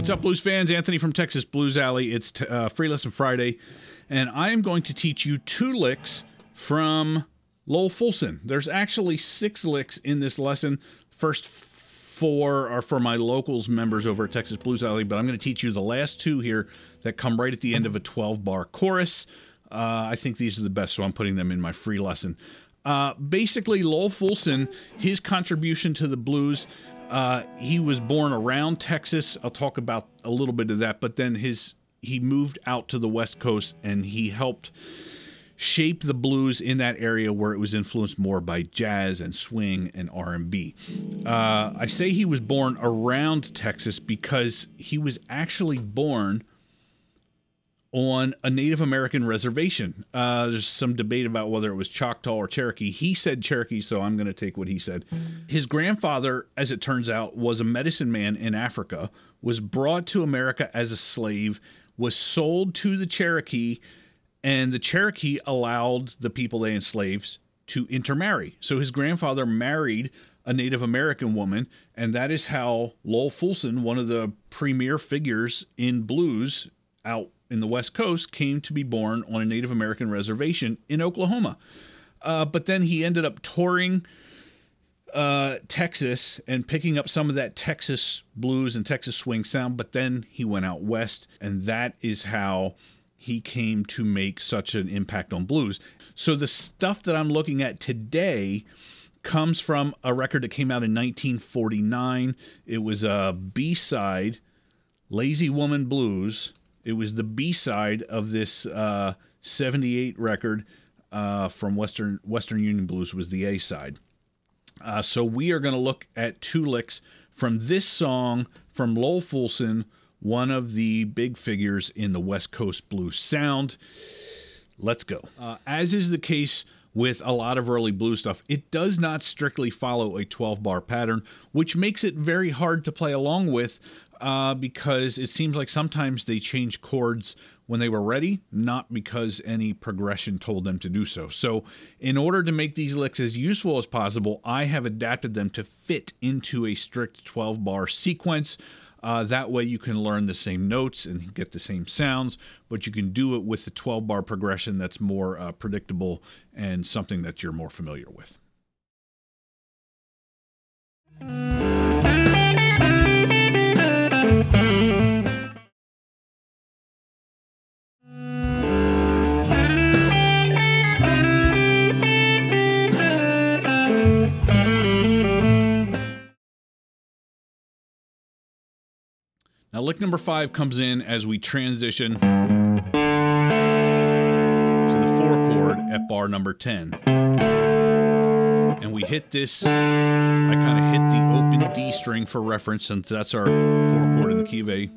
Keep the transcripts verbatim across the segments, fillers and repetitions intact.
What's up, blues fans? Anthony from Texas Blues Alley. It's t uh, Free Lesson Friday, and I am going to teach you two licks from Lowell Fulson. There's actually six licks in this lesson. First four are for my locals members over at Texas Blues Alley, but I'm going to teach you the last two here that come right at the end of a twelve bar chorus. Uh, I think these are the best, so I'm putting them in my free lesson. Uh, basically, Lowell Fulson, his contribution to the blues, uh, he was born around Texas. I'll talk about a little bit of that, but then his he moved out to the West Coast, and he helped shape the blues in that area where it was influenced more by jazz and swing and R and B. Uh, I say he was born around Texas because he was actually born on a Native American reservation. Uh, there's some debate about whether it was Choctaw or Cherokee. He said Cherokee, so I'm going to take what he said. His grandfather, as it turns out, was a medicine man in Africa, was brought to America as a slave, was sold to the Cherokee, and the Cherokee allowed the people they enslaved to intermarry. So his grandfather married a Native American woman, and that is how Lowell Fulson, one of the premier figures in blues out in the West Coast, came to be born on a Native American reservation in Oklahoma. Uh, but then he ended up touring uh, Texas and picking up some of that Texas blues and Texas swing sound, but then he went out west, and that is how he came to make such an impact on blues. So the stuff that I'm looking at today comes from a record that came out in nineteen forty-nine. It was a B-side, Lazy Woman Blues. It was the B-side of this uh, seventy-eight record uh, from Western Western Union Blues was the A-side. Uh, so we are going to look at two licks from this song from Lowell Fulson, one of the big figures in the West Coast blues sound. Let's go. Uh, as is the case with a lot of early blues stuff, it does not strictly follow a twelve bar pattern, which makes it very hard to play along with uh, because it seems like sometimes they change chords when they were ready, not because any progression told them to do so. So in order to make these licks as useful as possible, I have adapted them to fit into a strict twelve bar sequence. Uh, that way you can learn the same notes and get the same sounds, but you can do it with the twelve bar progression that's more uh, predictable and something that you're more familiar with. Now, lick number five comes in as we transition to the four chord at bar number ten. And we hit this, I kind of hit the open D string for reference, since that's our four chord in the key of A.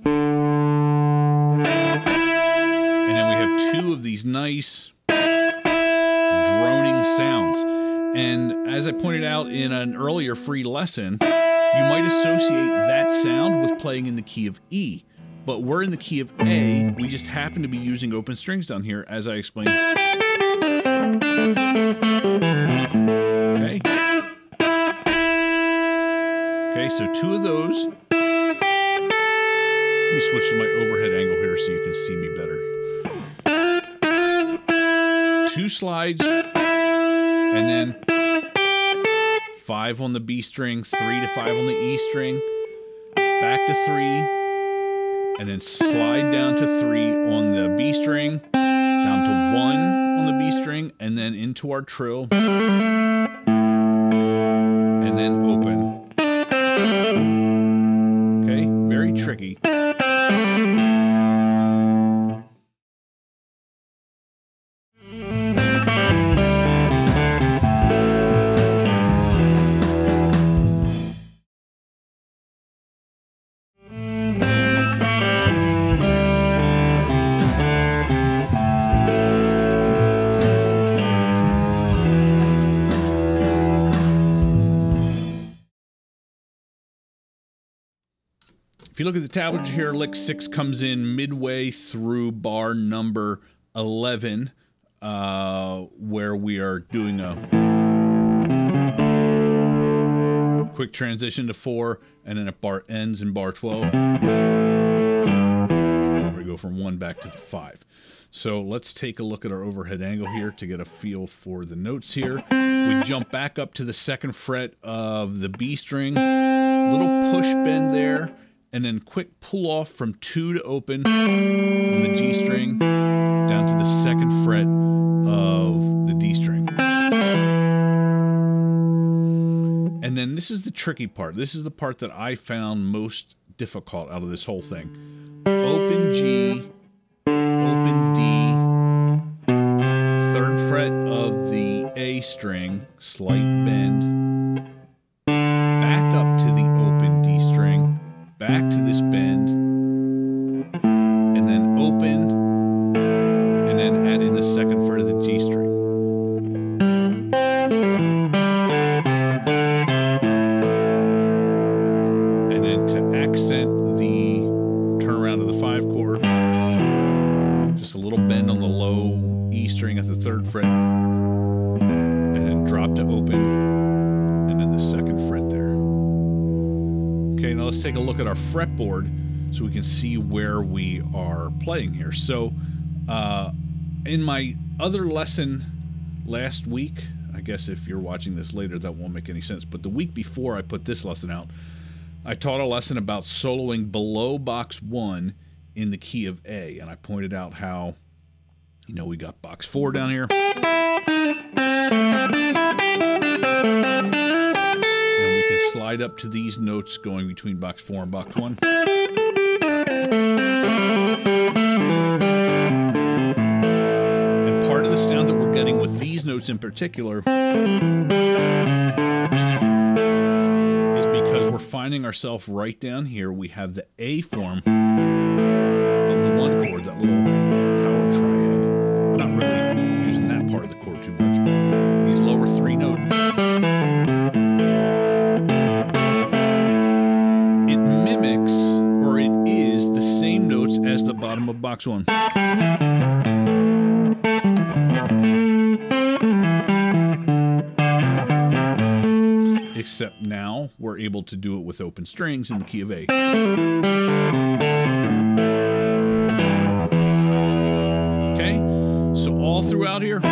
And then we have two of these nice droning sounds. And as I pointed out in an earlier free lesson, you might associate that sound with playing in the key of E, but we're in the key of A. We just happen to be using open strings down here, as I explained. Okay. Okay, so two of those. Let me switch to my overhead angle here so you can see me better. Two slides, and then five on the B string, three to five on the E string, back to three, and then slide down to three on the B string, down to one on the B string, and then into our trill, and then open. Okay, very tricky. If you look at the tablature here, lick six comes in midway through bar number eleven, uh, where we are doing a quick transition to four, and then it bar ends in bar twelve. go from one back to the five. So let's take a look at our overhead angle here to get a feel for the notes here. We jump back up to the second fret of the B string, little push bend there, and then quick pull off from two to open on the G string down to the second fret of the D string. And then this is the tricky part. This is the part that I found most difficult out of this whole thing. Open G, open D, third fret of the A string, slight bend, back up to the open D string, back to this bend, and then open, and then add in the second fret of the G string. And then to accent the turnaround of the five chord, just a little bend on the low E string at the third fret, and then drop to open, and then the second fret there. Okay, now let's take a look at our fretboard so we can see where we are playing here. So uh, in my other lesson last week, I guess if you're watching this later that won't make any sense, but the week before I put this lesson out, I taught a lesson about soloing below box one in the key of A, and I pointed out how, you know, we got box four down here. Slide up to these notes going between box four and box one. And part of the sound that we're getting with these notes in particular is because we're finding ourselves right down here. We have the A form of the one chord, that little power triad. I'm not really using that part of the chord too much, but these lower three notes. As the bottom of box one. Except now we're able to do it with open strings in the key of A. Okay, so all throughout here.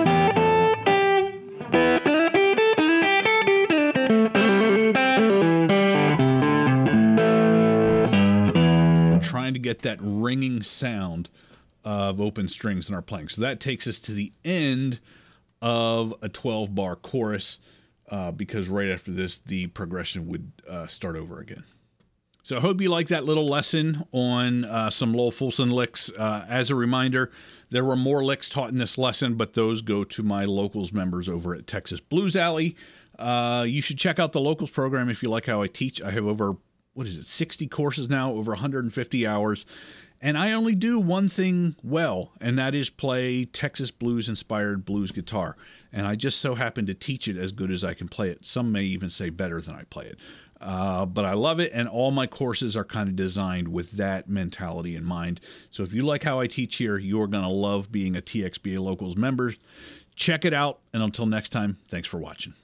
Trying to get that ringing sound of open strings in our playing. So that takes us to the end of a twelve bar chorus, uh, because right after this, the progression would uh, start over again. So I hope you like that little lesson on uh, some Lowell Fulson licks. Uh, as a reminder, there were more licks taught in this lesson, but those go to my locals members over at Texas Blues Alley. Uh, you should check out the locals program if you like how I teach. I have over what is it, sixty courses now, over one hundred fifty hours. And I only do one thing well, and that is play Texas blues-inspired blues guitar. And I just so happen to teach it as good as I can play it. Some may even say better than I play it. Uh, but I love it, and all my courses are kind of designed with that mentality in mind. So if you like how I teach here, you're going to love being a T X B A Locals member. Check it out, and until next time, thanks for watching.